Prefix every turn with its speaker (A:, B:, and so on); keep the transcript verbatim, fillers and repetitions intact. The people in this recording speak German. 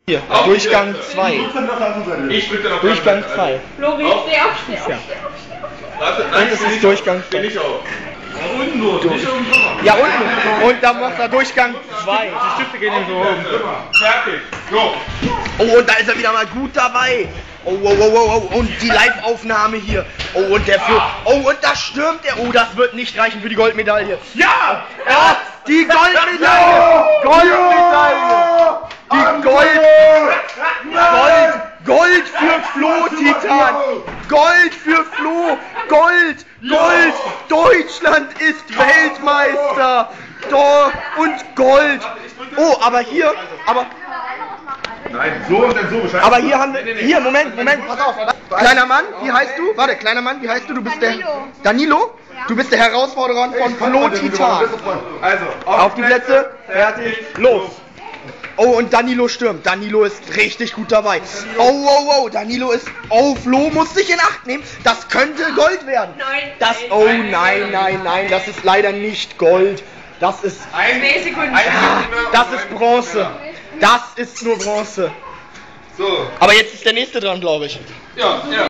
A: Hier, Durchgang zwei.
B: Ich drücke noch
A: Durchgang zwei.
C: Flori, steh auf, steh auf, steh auf.
B: Warte, nein,
A: Und es ist Durchgang zwei.
B: Bin ich auch. Unten los, nicht oben drüber.
A: Ja, unten. Und dann macht er Durchgang zwei.
B: Die Stifte gehen ihm so oben. Fertig. So.
A: Oh, und da ist er wieder mal gut dabei. Oh, oh, oh, oh, oh. Und die Live-Aufnahme hier. Oh, und der Flug. Oh, und da stürmt er. Oh, das wird nicht reichen für die Goldmedaille.
B: Ja!
A: Ja, die Goldmedaille. Goldmedaille. Die Gold. Gold. Gold für Flo Titan. Gold für Flo. Gold. Gold. Deutschland ist Weltmeister. Do und Gold. Oh, aber hier, aber
B: Nein, so und dann so Bescheid.
A: aber hier haben wir, hier, Moment, Moment, pass auf. Kleiner Mann, wie heißt du? Warte, kleiner Mann, wie heißt du? Du bist der Danilo? Du bist der Herausforderer von Flo Titan.
B: Also,
A: Auf die Plätze, fertig, los. Oh, und Danilo stürmt. Danilo ist richtig gut dabei. Oh, oh, oh, Danilo ist... Oh, Flo muss sich in Acht nehmen. Das könnte Gold werden.
C: Nein.
A: Das... Oh, nein, nein, nein, das ist leider nicht Gold. Das ist...
C: Zwei Sekunden.
A: Ah, das ist Bronze. Das ist nur Bronze.
B: So.
A: Aber jetzt ist der nächste dran, glaube ich.
B: Ja, ja.